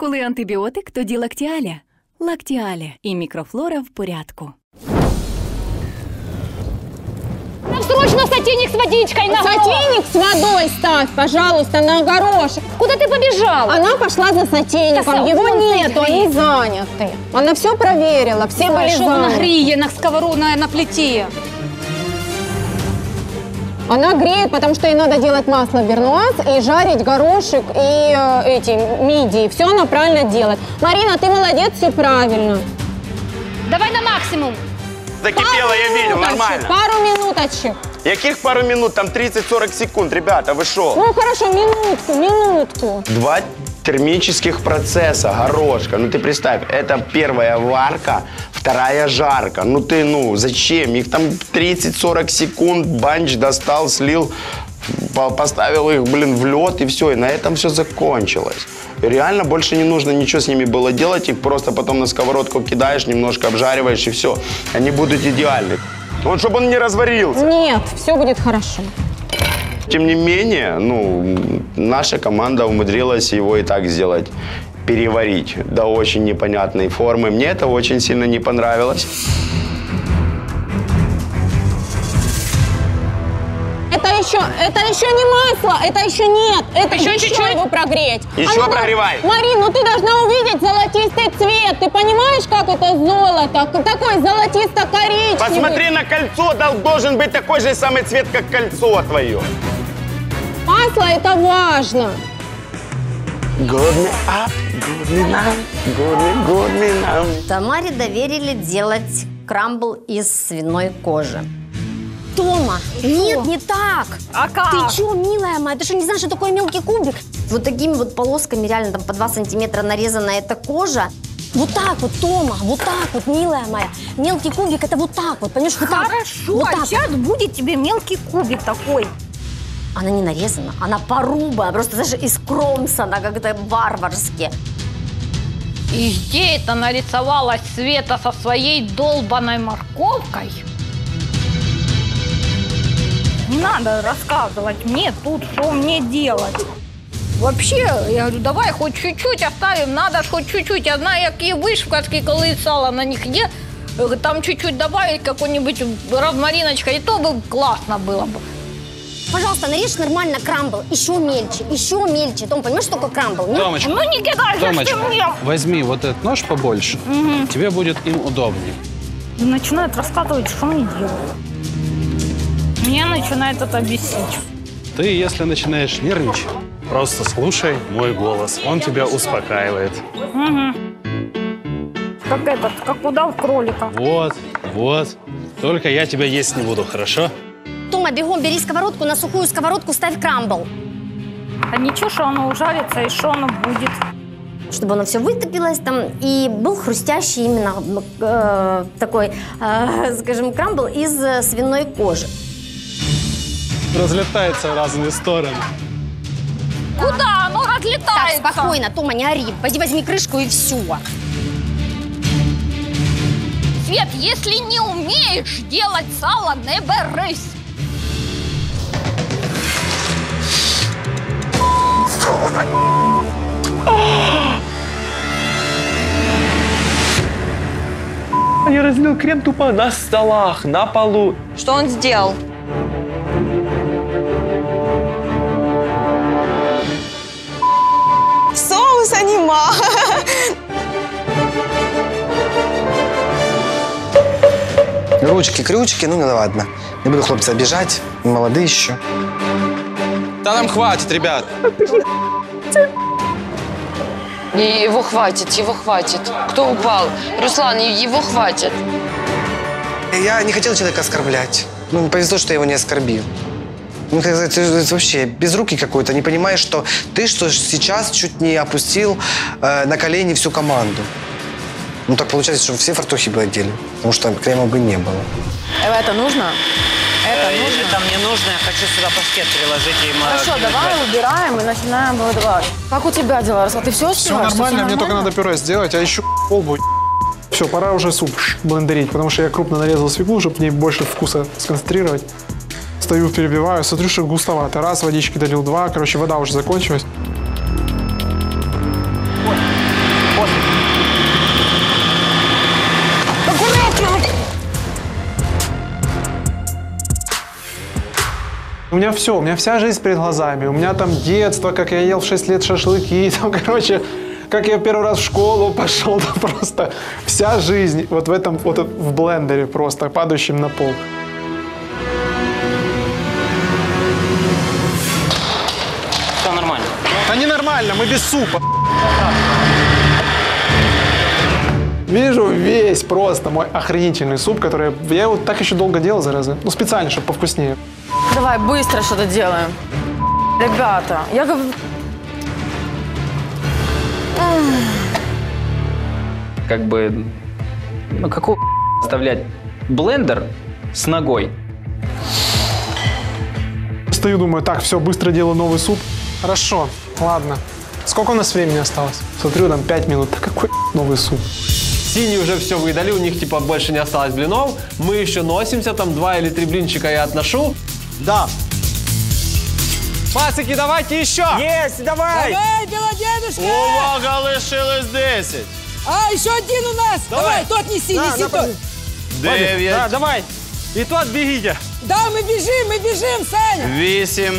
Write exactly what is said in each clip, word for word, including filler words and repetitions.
Коли антибіотик, тоді Лактіаля. Лактіаля. І мікрофлора в порядку. Нам срочно сотейник с водичкой на Сотейник с водой ставь, пожалуйста, на горошек. Куда ты побежала? Она пошла за сотейником, его нету, они заняты. Она все проверила, все были Что заняты. на грие, на сковору, на, на плите? Она греет, потому что ей надо делать масло вернуаз и жарить горошек и э, эти мидии. Все она правильно делает. Марина, ты молодец, все правильно. Давай на максимум. Закипело, я видел, нормально. Пару минуточек. Яких пару минут? Там тридцать-сорок секунд, ребята, вы шо? Ну хорошо, минутку, минутку. Два термических процесса горошка. Ну ты представь, это первая варка, вторая жарка. Ну ты, ну, зачем? Их там тридцать-сорок секунд, банч достал, слил, поставил их, блин, в лед и все. И на этом все закончилось. И реально больше не нужно ничего с ними было делать. Их просто потом на сковородку кидаешь, немножко обжариваешь и все. Они будут идеальны. Вот чтобы он не разварился. Нет, все будет хорошо. Тем не менее, ну, наша команда умудрилась его и так сделать, переварить до очень непонятной формы. Мне это очень сильно не понравилось. Это еще, это еще не масло, это еще нет. Это еще, еще чуть-чуть его прогреть. Еще Она, прогревай. Марин, ну ты должна увидеть золотистый цвет. Ты понимаешь, как это золото? Такой золотисто-коричневый. Посмотри на кольцо, должен быть такой же самый цвет, как кольцо твое. Масло это важно. Good me up, good me now, good me, good me now. Тамаре доверили делать крамбл из свиной кожи. Тома, нет, не так. А как? Ты чё, милая моя, ты что, не знаешь, что такое мелкий кубик? Вот такими вот полосками, реально там по два сантиметра нарезана эта кожа. Вот так вот, Тома, вот так вот, милая моя. Мелкий кубик это вот так вот, понимаешь, вот так. Хорошо, вот так. сейчас будет тебе мелкий кубик такой. Она не нарезана, она порубана, просто даже искромсана, как-то варварски. И где это нарисовалась Света со своей долбаной морковкой? Не надо рассказывать мне тут, что мне делать. Вообще, я говорю, давай хоть чуть-чуть оставим, надо ж хоть чуть-чуть. Я знаю, какие вышивки, коли сало на них є, там чуть-чуть добавить какой-нибудь розмариночка, и то бы классно было бы. Пожалуйста, нарежь нормально крамбл, еще мельче, еще мельче. Том, понимаешь, что такое крамбл? Нет? Томочка, ну не кидай же Томочка, ты мне. возьми вот этот нож побольше, угу. Тебе будет им удобнее. И начинает рассказывать, что мне делать. Меня начинает это бесить. Ты, если начинаешь нервничать, просто слушай мой голос. Он тебя успокаивает. Угу. Как этот, как удав кролика. Вот, вот. Только я тебя есть не буду, хорошо? Тома, бегом, бери сковородку, на сухую сковородку ставь крамбл. А ничего, что оно ужарится и что оно будет. Чтобы оно все вытопилось там и был хрустящий именно э, такой, э, скажем, крамбл из э, свиной кожи. Разлетается в разные стороны. Куда оно разлетается? Так, спокойно, Тома, не ори. Пойди возьми крышку и все. Свет, если не умеешь делать сало, не берись. Я разлил крем тупо на столах, на полу. Что он сделал? Соуса нема. Ручки, крючки, ну, ну ладно. Не буду хлопца обижать, молодые еще. Да нам хватит, ребят. Его хватит, его хватит. Кто упал? Руслан, его хватит. Я не хотел человека оскорблять. Ну, повезло, что я его не оскорбил. Ну, ты, ты вообще безрукий какой-то, не понимаешь, что ты что сейчас чуть не опустил э, на колени всю команду. Ну, так получается, что все фартухи бы одели, потому что крема бы не было. Это нужно? Это Если нужно? там не нужно, я хочу сюда паштет приложить и Хорошо, давай убираем и начинаем выдавать. Как у тебя дела, Руслан? Ты все успеваешь? Все нормально, мне только надо пюре сделать, а еще колбу. Все, пора уже суп блендерить, потому что я крупно нарезал свеклу, чтобы в ней больше вкуса сконцентрировать. Стою, перебиваю, смотрю, что густовато. Раз, водички долил, два. Короче, вода уже закончилась. У меня все, у меня вся жизнь перед глазами. У меня там детство, как я ел в шесть лет шашлыки, там, короче, как я первый раз в школу пошел, там просто вся жизнь вот в этом, вот в блендере просто, падающем на пол. Все нормально. А не нормально, мы без супа. Вижу весь просто мой охренительный суп, который я его так еще долго делал, зараза. Ну, специально, чтобы повкуснее. Давай быстро что-то делаем. Ребята, я говорю... Как бы, ну какого оставлять блендер с ногой? Стою, думаю, так, все, быстро делаю новый суп. Хорошо, ладно. Сколько у нас времени осталось? Смотрю, там пять минут. Да какой новый суп? Синие уже все выдали, у них типа больше не осталось блинов. Мы еще носимся, там два или три блинчика я отношу. Да. Пацики, давайте еще! Есть, давай! Давай, Белодедушка! Увага, лишилось десять. А, еще один у нас! Давай, давай тот неси, да, неси тот! Дев'ять. Да, давай! И тот бегите! Да, мы бежим, мы бежим, Саня! Восемь.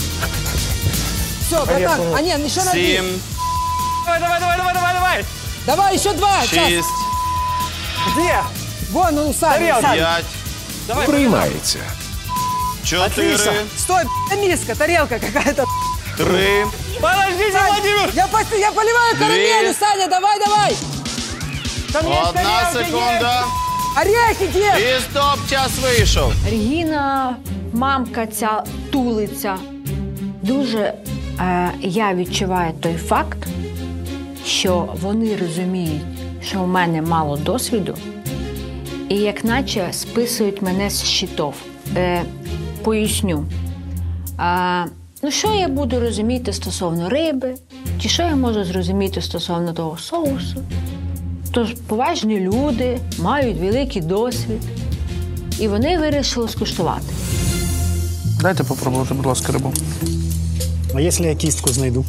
Все, братан, а нет, еще на один. Семь. Давай, давай, давай, давай, давай, давай! Давай, еще два! Шесть. Где? Вон он, Саня. Пять. Давай, Приймається. Четыре. Стой, миска, тарелка какая-то. Три. Подождите, Саня, Владимир! Я, я поливаю карамелью, Саня, давай, давай! Одна секунда. Орехи где? І стоп, час вийшов. Регіна, мамка ця тулиця. Дуже е, я відчуваю той факт, що вони розуміють, що в мене мало досвіду, і як наче списують мене з щитов. Е, поясню. Е, ну, що я буду розуміти стосовно риби, чи що я можу зрозуміти стосовно того соусу. Тож поважні люди мають великий досвід, і вони вирішили скуштувати. Дайте попробувати, будь ласка, рибу. А якщо я кістку знайду?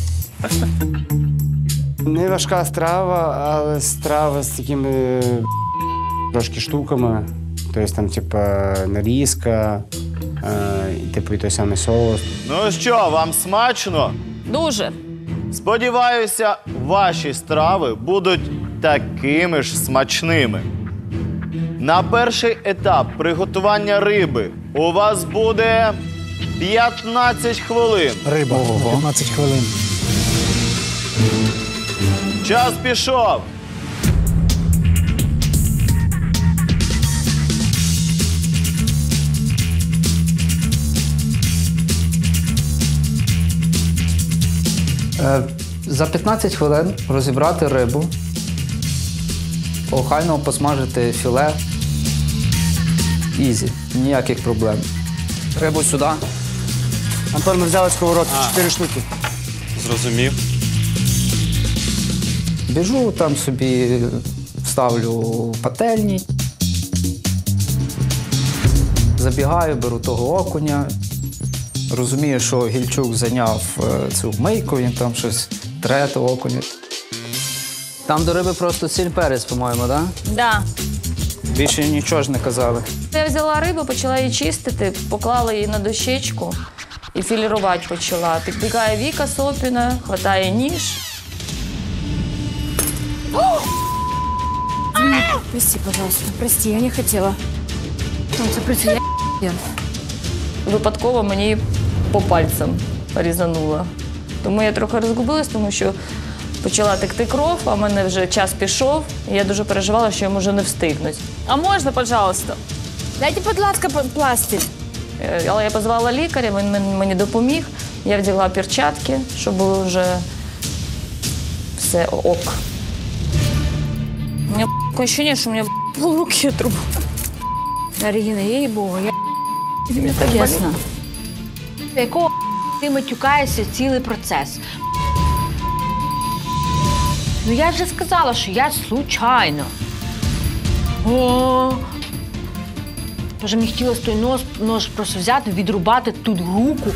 Не важка страва, але страва з такими трошки штуками. Тобто там, типу, нарізка, е, типу, і той самий соус. Ну що, вам смачно? Дуже. Сподіваюся, ваші страви будуть такими ж смачними. На перший етап приготування риби у вас буде п'ятнадцять хвилин. Риба, п'ятнадцять хвилин. Час пішов. За п'ятнадцять хвилин розібрати рибу, охайно посмажити філе. Ізі, ніяких проблем. Рибу сюди. Антон, ми взяли сковородку, чотири штуки. Зрозумів. Біжу, там собі ставлю пательні. Забігаю, беру того окуня. Розумію, що Гільчук зайняв цю мийку, він там щось тре того окуня. Там до риби просто сіль перець, по-моєму, так? Да. Більше нічого ж не казали. Я взяла рибу, почала її чистити, поклала її на дощечку і філірувати почала. Підбігає Віка Сопіна, хватає ніж. Прости, пожалуйста, прости, я не хотела. Солнце, прости, я... Випадково мені по пальцям порізануло. Тому я трохи розгубилась, тому що почала текти кров, а в мене вже час пішов, і я дуже переживала, що я можу не встигнути. А можна, пожалуйста? Дайте, будь ласка, пластир. Але я позвала лікаря, він мені допоміг. Я вдягла перчатки, щоб було вже все ок. У мене таке відчуття, що у мене полруки отрубало. Регіна, їй-богу, я... Мені так чесно. Якого ти матюкаєшся цілий процес? Ну я ж сказала, що я случайно. О! Може, мені хотілося той нож, нож просто взяти, відрубати тут руку.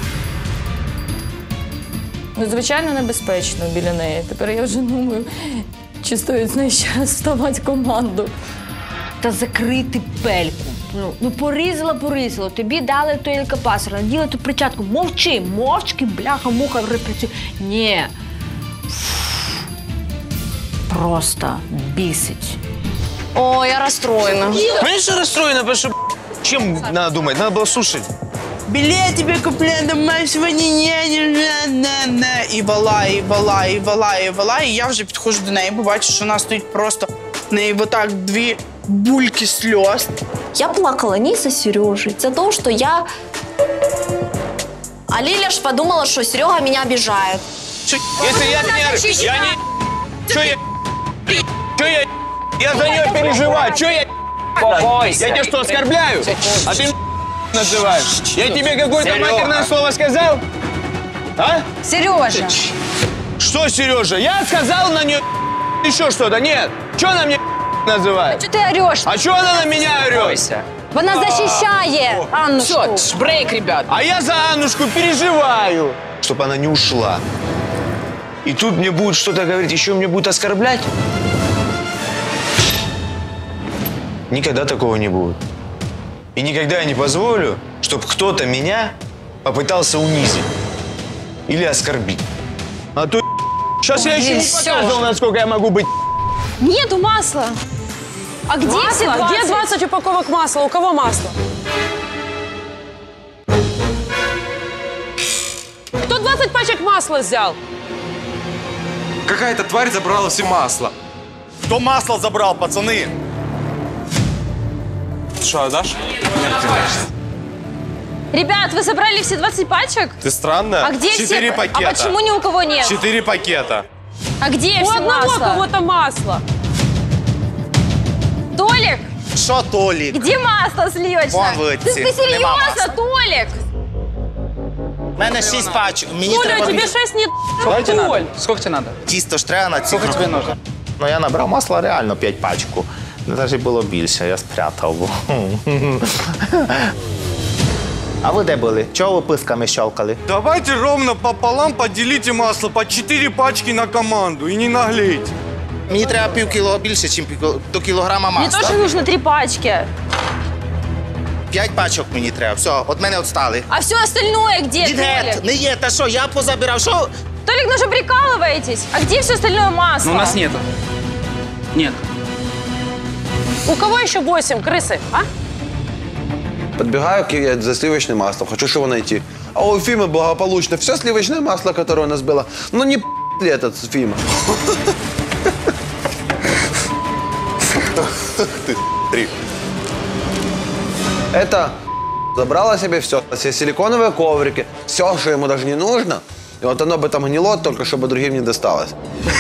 Ну, звичайно, небезпечно біля неї. Тепер я вже думаю, чи стоїть з неї ще раз вставати команду. Та закрити пельку. Ну, ну порізала, порізала. Тобі дали той елькопасер, наділи ту перчатку. Мовчи, мовчки, бляха, муха, працює. Ні. Просто бісить. О, я расстроена. Конечно, расстроена, потому что чем надо думать? Надо было слушать. Билет тебе купляю домашнего не-не-не-не-не. І вала, і вала, і вала, і вала. І я вже підходжу до неї, бо бачу, що вона стоїть просто в неї отак дві бульки сльоз. Я плакала не за Сережей, за то, что я... А Лиля ж подумала, что Серега меня обижает. Если я не... Я не... Что я... Что я... Я за нее переживаю. Что я... Спокойся. Я тебя что, оскорбляю? А ты называешь? Я тебе какое-то матерное слово сказал? А? Сережа. Что, Сережа? Я сказал на нее еще что-то? Нет. Что она мне называет? А что ты орешь? А что она на меня орет? Она защищает Аннушку. Все, брейк, ребят. А я за Аннушку переживаю. Чтобы она не ушла. И тут мне будет что-то говорить, еще мне будет оскорблять? Никогда такого не будет. И никогда я не позволю, чтобы кто-то меня попытался унизить или оскорбить. А то сейчас я еще не показывал, насколько я могу быть. Нету масла. А где масло? все двадцать? Где двадцать упаковок масла? У кого масло? Кто двадцать пачек масла взял? Какая-то тварь забрала все масло. Кто масло забрал, пацаны? Что, отдашь? Ребят, вы собрали все двадцать пачек? Ты странная. А где Четыре все? пакета. А почему ни у кого нет? Четыре пакета. А где У все одного масло? кого-то масло. Толик, Что, Толик? где масло сливочное? Вон Ты, ты Нема серьезно, масла. Толик? У мене шість пачок. Мені Толя, треба тебе більше. шесть не... Сколько тебе Толь. надо? Сколько тебе надо? Тісто ж треба на Сколько тебе нужно? Ну, я набрав масла реально п'ять пачку. Навіть було більше, я спрятав. А ви де були? Чого ви писками щелкали? Давайте ровно пополам поделите масло по четыре пачки на команду и не наглейте. Мені треба пів кіло більше, ніж до кілограма Мне масла. тоже нужно три пачки. П'ять пачок мені треба. Все, від мене відстали. А все остальное где, Дідет, Толик? не є, та що, я позабирав. Що? Толик, ну что прикалываетесь? А где все остальное масло? Ну, у нас нету. Нет. У кого еще восемь, крысы, а? Подбегаю я за сливочным маслом, хочу его найти. А у Фимы благополучно все сливочное масло, которое у нас было. Ну не ли этот Фима? Ты, три. Это забрала себе все, все силиконовые коврики, все, что ему даже не нужно. И вот оно бы там гнило, только чтобы другим не досталось.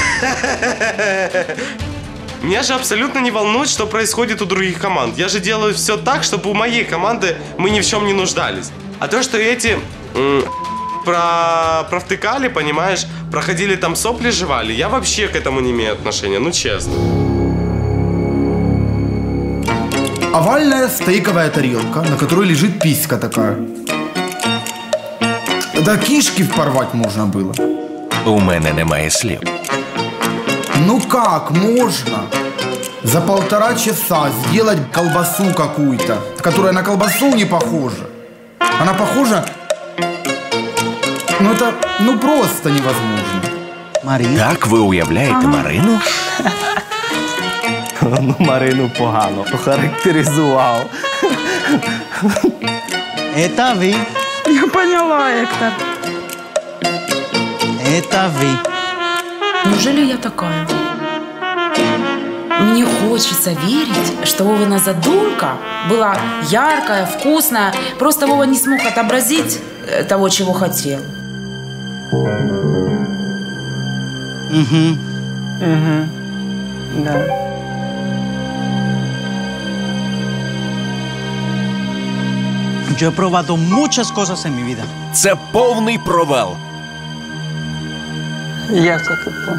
Меня же абсолютно не волнует, что происходит у других команд. Я же делаю все так, чтобы у моей команды мы ни в чем не нуждались. А то, что эти м, про, провтыкали, понимаешь, проходили там сопли, жевали, я вообще к этому не имею отношения, ну честно. Овальная стейковая тарелка, на которой лежит писька такая. Да кишки порвать можно было. У мене немає слів. Ну как можно за полтора часа сделать колбасу какую-то, которая на колбасу не похожа? Она похожа... Ну это, ну просто невозможно. Марина? Так ви уявляєте Марину? Ну, Марину погано охарактеризував. Это вы. Я поняла, Эктор. Это вы. Неужели я такая? Мне хочется верить, что Вовина задумка была яркая, вкусная. Просто Вова не смог отобразить того, чего хотел. Угу. Угу. Да. Yo he probado muchas cosas en mi vida. Це повний провал. Як це тупо?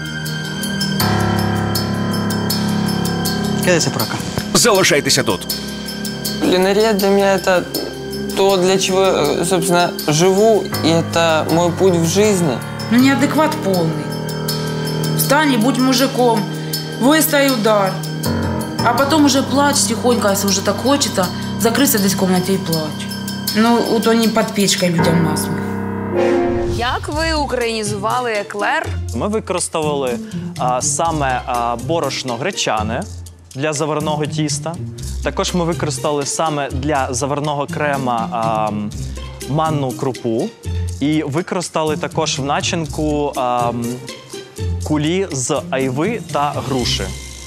Quédese por acá. Залишайтеся тут. Кулинария для меня это то, для чего я, собственно, живу, и это мой путь в жизни. Ну, неадекват полный. Встань и будь мужиком. Выстои удар. А потом уже плачь тихонько, если уже так хочется, закрыться десь в комнате и плачь. Ну, вот они под печкой людям насміх. Як ви українізували еклер? Ми використовували а, саме а, борошно гречане для заварного тіста. Також ми використали саме для заварного крема а, манну крупу. І використали також в начинку а, кулі з айви та груші.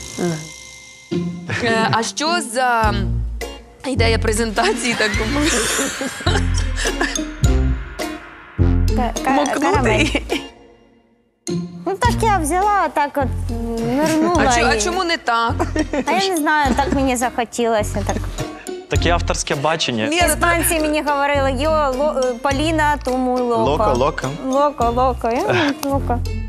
Е, а що за ідея презентації, так би мовити? Мокнутий. Ну так я взяла, так от вернула. А, чо, а і- чому не так? А я не знаю, так мені захотілося. Так. Таке авторське бачення. Іспанці мені говорили, йо, ло, Поліна, тому локо. Локо, локо. Локо, локо. Я, локо.